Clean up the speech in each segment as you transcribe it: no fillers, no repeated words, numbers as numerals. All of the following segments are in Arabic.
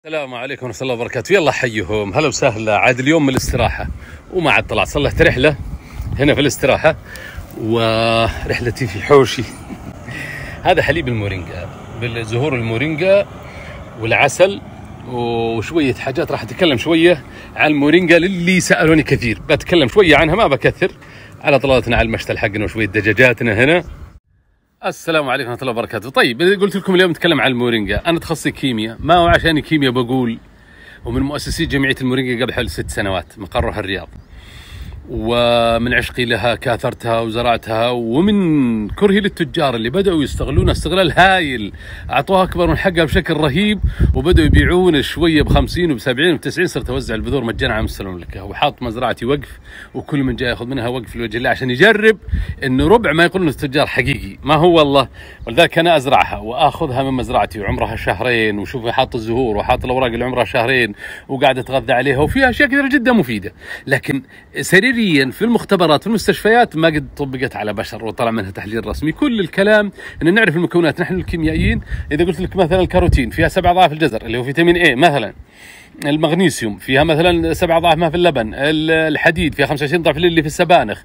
السلام عليكم ورحمة الله وبركاته. يلا حيهم، هلا وسهلا. عاد اليوم من الاستراحة وما عاد طلعت، صلحت رحلة هنا في الاستراحة ورحلتي في حوشي. هذا حليب المورينجا بالزهور المورينجا والعسل وشوية حاجات. راح أتكلم شوية عن المورينجا للي سألوني كثير، بتكلم شوية عنها ما بكثر، على طلالتنا على المشتل حقنا وشوية دجاجاتنا هنا. السلام عليكم ورحمة الله وبركاته. طيب قلت لكم اليوم نتكلم عن المورينجا. أنا تخصصي كيمياء، ما هو عشان كيمياء بقول، ومن مؤسسي جمعية المورينجا قبل حوالي 6 سنوات، مقرها الرياض، ومن عشقي لها كاثرتها وزرعتها، ومن كرهي للتجار اللي بدأوا يستغلونها استغلال هايل، أعطوها أكبر من حقها بشكل رهيب، وبدأوا يبيعون شوية ب50 وب70 وب90. صرت أوزع البذور مجانا على مستوى المملكة، وحاط مزرعتي وقف، وكل من جاي ياخذ منها وقف لوجه الله عشان يجرب إنه ربع ما يقولون التجار حقيقي، ما هو والله. ولذلك أنا أزرعها وآخذها من مزرعتي وعمرها شهرين، وشوف حاط الزهور وحاط الأوراق اللي عمرها شهرين وقاعد أتغذى عليها، وفيها أشياء كثيرة جدا مفيدة. لكن سريريا في المختبرات في المستشفيات ما قد طبقت على بشر وطلع منها تحليل رسمي. كل الكلام ان نعرف المكونات نحن الكيميائيين. اذا قلت لك مثلا الكاروتين فيها 7 أضعاف الجزر اللي هو فيتامين اي مثلا، المغنيسيوم فيها مثلا 7 أضعاف ما في اللبن، الحديد فيها 25 ضعف اللي في السبانخ،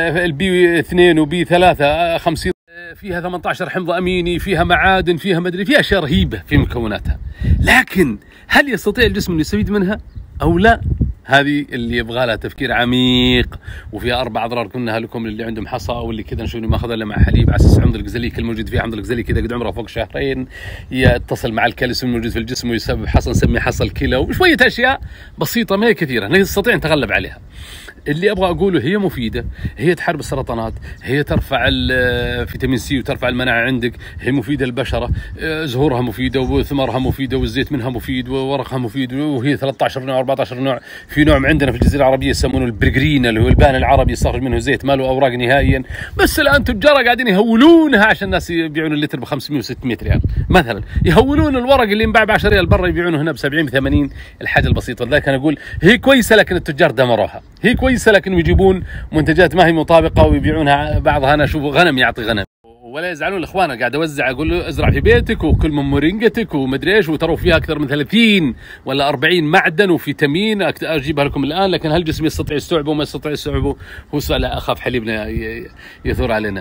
البي 2 وبي 3 50، فيها 18 حمض اميني، فيها معادن، فيها مدري، فيها اشياء رهيبه في مكوناتها. لكن هل يستطيع الجسم انه يستفيد منها او لا؟ هذه اللي يبغى لها تفكير عميق، وفيها 4 أضرار قلناها لكم اللي عندهم حصى او اللي كذا نشوف ما اخذها الا مع حليب، على اساس عمض الجزليك الموجود فيه، عمض الجزليك اذا قد عمره فوق شهرين يتصل مع الكالسيوم الموجود في الجسم ويسبب حصى نسميه حصى الكلى، وشويه اشياء بسيطه ما هي كثيره نستطيع نتغلب عليها. اللي ابغى اقوله هي مفيده، هي تحارب السرطانات، هي ترفع الفيتامين سي وترفع المناعه عندك، هي مفيده للبشره، زهورها مفيده وثمرها مفيده والزيت منها مفيد وورقها مفيد، وهي 13 نوع 14 نوع. في نوع عندنا في الجزيره العربيه يسمونه البرجرينا اللي هو البان العربي، يستخرج منه زيت ما له اوراق نهائيا، بس الان تجار قاعدين يهولونها عشان الناس يبيعون اللتر ب 500 و600 ريال مثلا، يهولون الورق اللي ينباع ب 10 ريال برا يبيعونه هنا ب 70 ب 80. الحاجه البسيطه. لذلك انا اقول هي كويسه لكن التجار دمروها، هي كويسه لكن يجيبون منتجات ما هي مطابقه ويبيعونها بعضها. انا اشوف غنم يعطي غنم، ولا يزعلون الاخوان. قاعد اوزع اقول له ازرع في بيتك وكل من مورينجتك ومدري ايش، وتروا فيها اكثر من 30 ولا 40 معدن وفيتامين اجيبها لكم الان. لكن هل الجسم يستطيع يستوعبه وما يستطيع يستوعبه؟ هو سؤال اخاف حليبنا يثور علينا.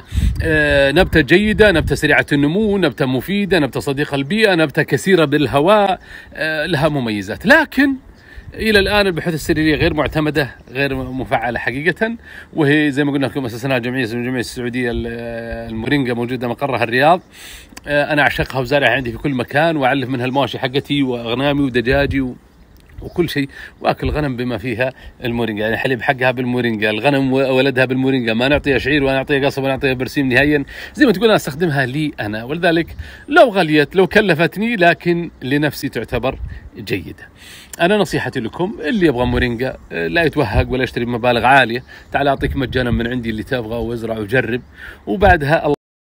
نبته جيده، نبته سريعه النمو، نبته مفيده، نبته صديقه البيئه، نبته كثيره بالهواء، لها مميزات. لكن الى الان البحوث السريريه غير معتمده، غير مفعله حقيقه، وهي زي ما قلنا لكم اسسناها جمعيه السعوديه المورينجا، موجوده مقرها الرياض. انا اعشقها وزارعها عندي في كل مكان، واعلف منها المواشي حقتي واغنامي ودجاجي وكل شيء، واكل غنم بما فيها المورينجا، يعني حليب حقها بالمورينجا، الغنم ولدها بالمورينجا، ما نعطيها شعير ولا نعطيها قصب ولا نعطيها برسيم نهائيا. زي ما تقول انا استخدمها لي انا، ولذلك لو غليت لو كلفتني لكن لنفسي تعتبر جيده. انا نصيحتي لكم اللي يبغى مورينجا لا يتوهق ولا يشتري بمبالغ عاليه، تعال اعطيك مجانا من عندي اللي تبغى وازرع وجرب، وبعدها